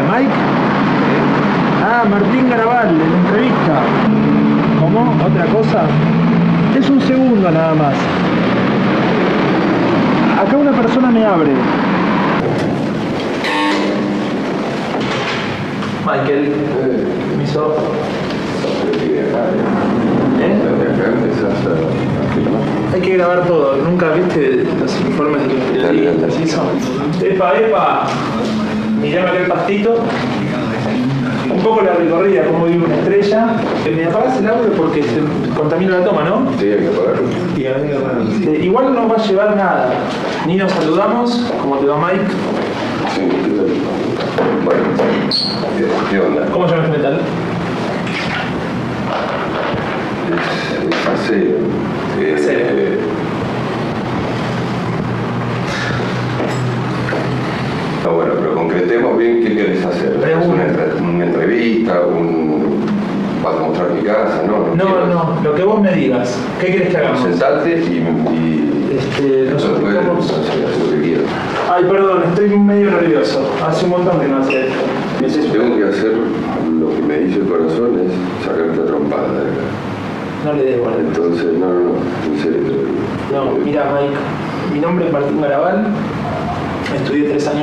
Mike? Ah, Martín Garabal, en la entrevista. ¿Cómo? ¿Otra cosa? Es un segundo nada más. Acá una persona me abre. Michael, permiso. Hay que grabar todo. Nunca viste los informes de así son. Epa, epa. Mirame acá el pastito. Un poco la recorrida, como vive una estrella. Me apagas el audio porque se contamina la toma, ¿no? Sí, hay que apagarlo. Igual no va a llevar nada. Ni nos saludamos. ¿Cómo te va, Mike? Sí, bueno, ¿qué onda? ¿Cómo se llama este metal? Es acero. Bueno, pero concretemos bien qué querés hacer. ¿Es una entrevista? ¿Vas a mostrar mi casa? No, lo que vos me digas. ¿Qué querés que hagamos? Sentate y nosotros podemos hacer lo que quieras. Ay, perdón, estoy medio nervioso. Hace un montón que no hacía esto. Tengo que hacer lo que me dice el corazón, es sacarte a trompada de acá. No le des bola. Entonces, no, en serio te lo digo. No, mira, Mike, mi nombre es Martín Garabal. Estudié 3 años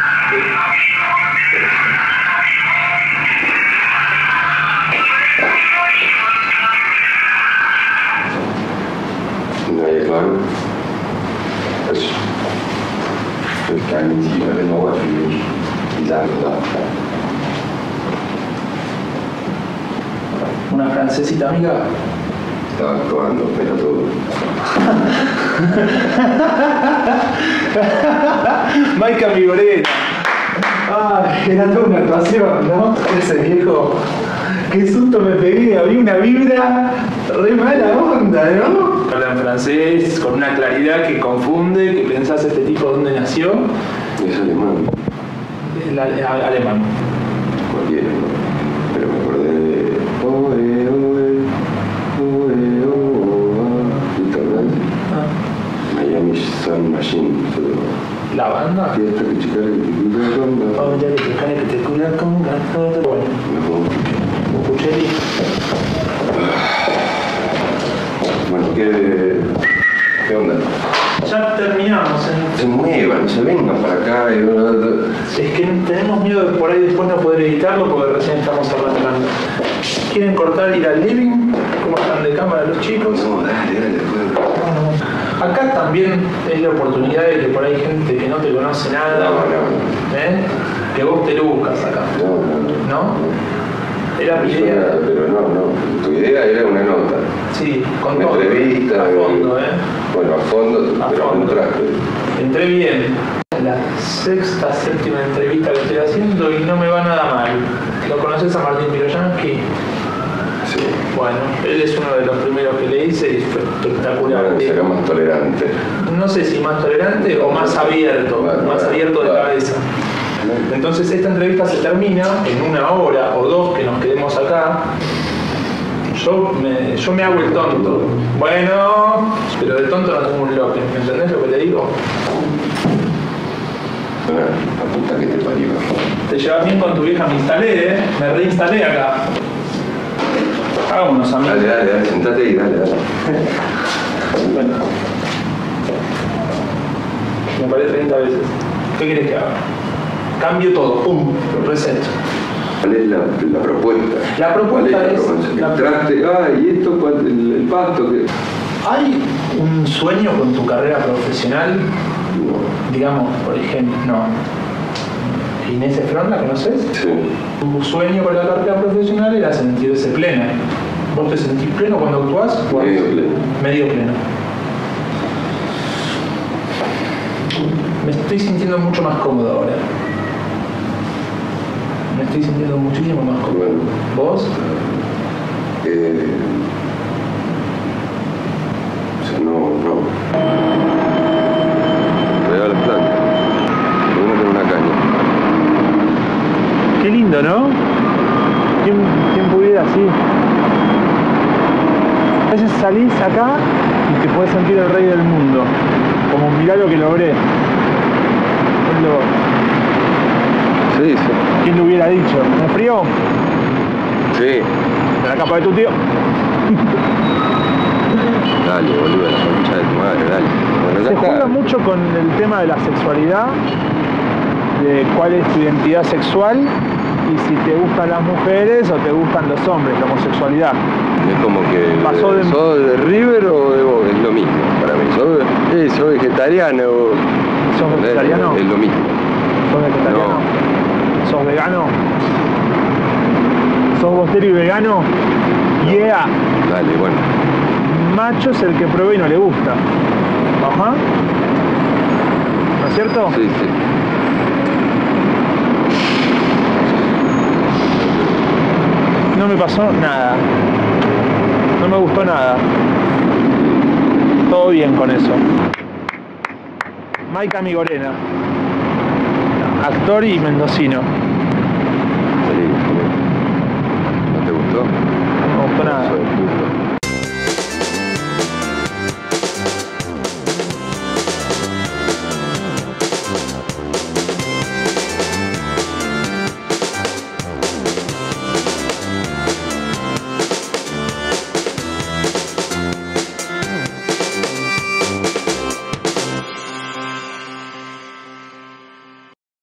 Nadie claro. Eso. Ich kann mit ihm genau was für mich sagen. Una francesita amiga. Estaba actuando, pero todo. Mike Amigorena. Ay, era toda una actuación, ¿no? Ese viejo. Qué susto me pegué, había una vibra re mala onda, ¿no? Habla en francés con una claridad que confunde, que pensás este tipo dónde nació. Es alemán. Alemán. Cualquiera, ¿no? Pero me acordé de... Miami Sun Machine. ¿La banda? Fiesta que chica que te cura con gato. Oh, ya que te cura con gato. Bueno. Escuché. Bueno, ¿qué onda? Ya terminamos. Se muevan, se vengan para acá. Es que tenemos miedo de por ahí después no poder editarlo porque recién estamos arrancando. ¿Quieren cortar ir al living? ¿Cómo están de cámara los chicos? No, dale. Acá también es la oportunidad de que por ahí hay gente que no te conoce nada. No. Que vos te buscas acá. ¿No? Era mi idea. Pero no. Tu idea era una nota. Sí, con una todo. Entrevista. A fondo, Bueno, a fondo, pero con traje. Entré bien. La 6ª, 7ª entrevista que estoy haciendo y no me va nada mal. ¿Lo conoces a Martín Piroyansky? Sí. Bueno, él es uno de los primeros que le hice y fue espectacular. Bueno, será más tolerante. No sé si más tolerante o más abierto, más abierto de cabeza. Entonces esta entrevista se termina en 1 hora o 2 que nos quedemos acá. Yo me hago el tonto. Bueno, pero de tonto no tengo un loque. ¿Me entendés lo que te digo? La puta que te parió. Te llevas bien con tu vieja, me instalé, me reinstalé acá. Hagámonos amigos. Dale, sentate y dale. Bueno. Me paré 30 veces. ¿Qué quieres que haga? Cambio todo, pum, reset. ¿Cuál es la propuesta? La propuesta es... ¿y esto cuál? El pasto que... ¿Hay un sueño con tu carrera profesional? No. Digamos, por ejemplo, no. ¿Inés Efron la conoces? Sí. Tu sueño con la carrera profesional era sentirse plena. ¿Vos te sentís pleno cuando actuás? Medio pleno. Medio pleno. Me estoy sintiendo mucho más cómodo ahora. Me estoy sintiendo muchísimo más cómodo. Bueno. ¿Vos? No. Real plan. Uno con una caña. Qué lindo, ¿no? ¿Quién pudiera así? A veces salís acá y te puedes sentir el rey del mundo. Como mirá lo que logré. Sí, sí. ¿Quién lo hubiera dicho? ¿Me frío? Sí. De la capa de tu tío. Dale, boludo, la concha de tu madre, dale. Bueno, Se ya está. juega mucho con el tema de la sexualidad, de cuál es tu identidad sexual y si te gustan las mujeres o te gustan los hombres, la homosexualidad. Es como que Pasó de- ¿sos de River o de Boca? Es lo mismo para mí. ¿Sos vegetariano? ¿Sos vegetariano? Es lo mismo. ¿Sos vegetariano? ¿Sos vegano? ¿Sos bostero y vegano? Yeah. Dale, bueno. Macho es el que prueba y no le gusta. Ajá. ¿No es cierto? Sí, sí. No me pasó nada. No me gustó nada. Todo bien con eso. Maika Migorena, actor y mendocino.